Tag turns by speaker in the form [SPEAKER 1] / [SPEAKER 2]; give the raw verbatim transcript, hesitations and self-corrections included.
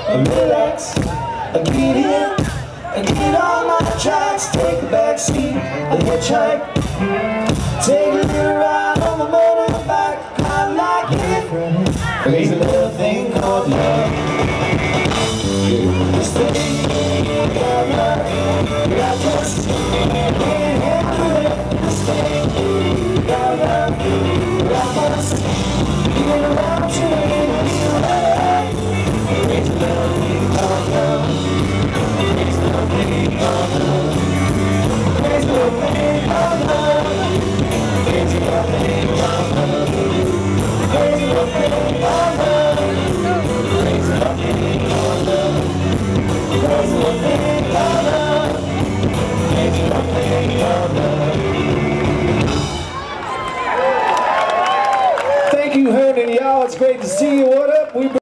[SPEAKER 1] relax, get in, get on my tracks, take a back seat, a hitchhike, take a little ride on the motorbike. I like it. There's a little thing called love. This thing called love, I just can't handle it. This thing called love, I must get around to it. There's a little thing called love. There's a little thing called love. There's a little thing called love. There's a little thing called love. There's a little thing called love. There's a little thing called love. There's a little thing called love. There's a little thing called love. Thank you, Hernan, y'all. It's great to see you. What up? We